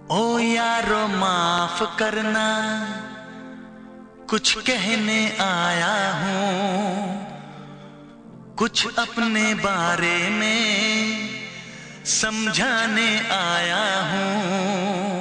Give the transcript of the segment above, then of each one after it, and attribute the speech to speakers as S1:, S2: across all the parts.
S1: ओ यारो माफ करना, कुछ कहने आया हूँ, कुछ अपने बारे में समझाने आया हूँ।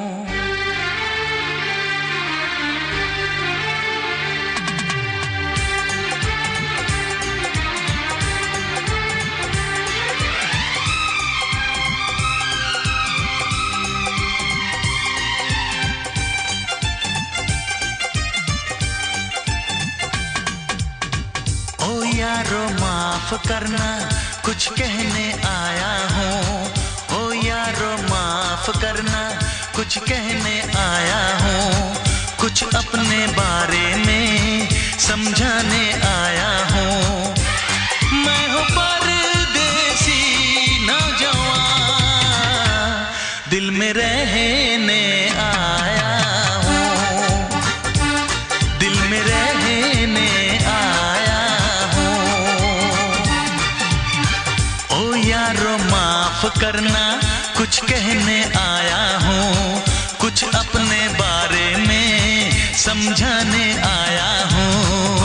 S1: यारो माफ करना, कुछ कहने आया हूँ। ओ यारो माफ करना, कुछ कहने आया हूँ, कुछ अपने बारे में समझाने आया हूँ। मैं हूँ परदेसी नौजवान, दिल में रहने आया हूँ, दिल में रहने आया। यारो माफ करना, कुछ कहने आया हूँ, कुछ अपने बारे में समझाने आया हूँ।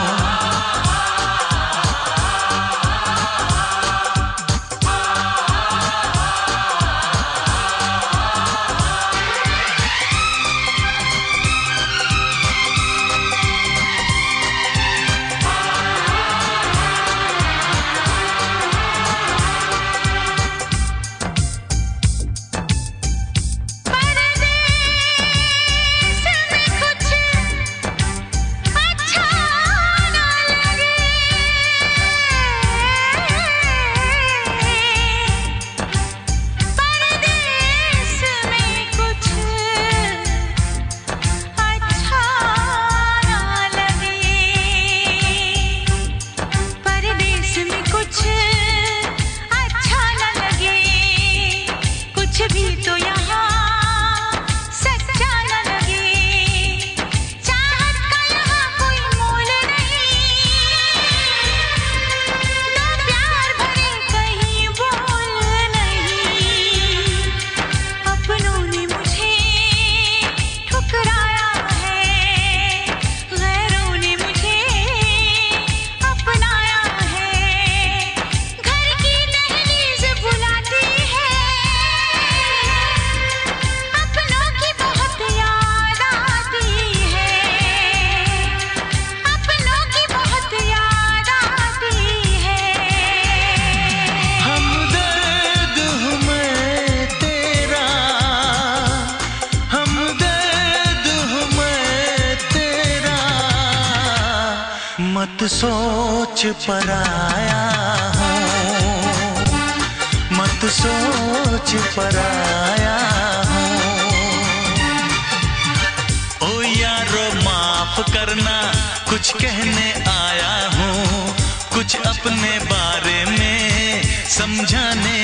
S1: मत सोच पराया हूँ, मत सोच पराया हूँ। ओ यारो माफ करना, कुछ कहने आया हूँ, कुछ अपने बारे में समझाने